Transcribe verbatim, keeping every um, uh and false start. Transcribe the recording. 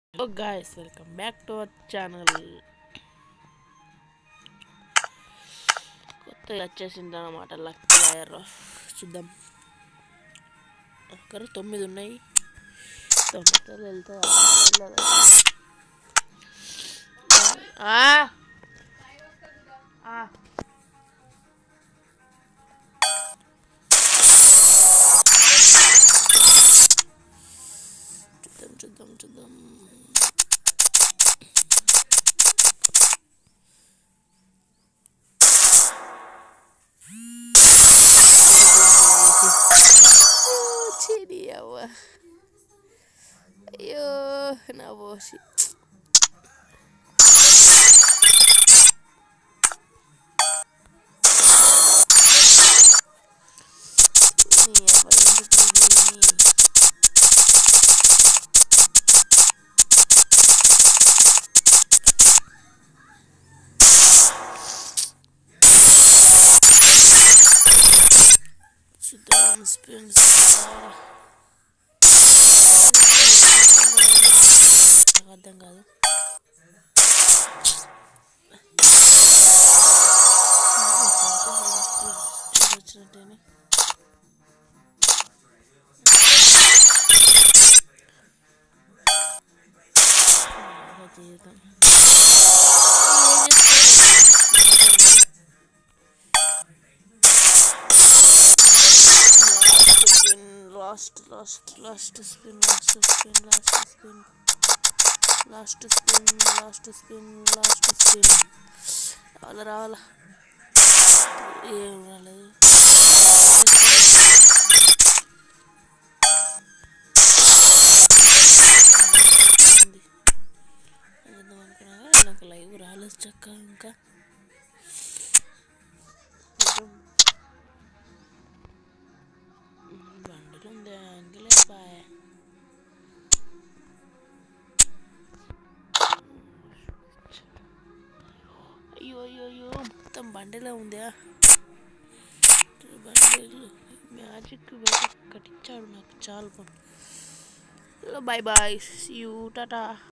Hello guys, welcome back to our channel. కొత్తగా వచ్చేసింది అన్నమాట లక్కీ లయర్. చూద్దాం. అక్కడ తొమ్మిది ఉన్నాయి. తొమ్మిది వెళ్తా చూద్దాం చూద్దాం చూద్దాం అయ్యో నా పోసి చూద్దాం స్పిన్స్ అర్థం కాదు. వచ్చినట్టేనే జీవితం last last last spin last spin last spin last spin last spin last spin రావాలా రావాలా ఏం రాలేదు. అనుకున్నా నాకు లైవ్ రాలేదు చక్కగా. ఇంకా బండిలో ఉంది అంగిలే బాయ్. అయ్యో అయ్యో అయ్యో మొత్తం బండిలో ఉందా బండిలు. మ్యాజిక్ కట్టించాడు నాకు చాలా. Bye bye, see you, Tata.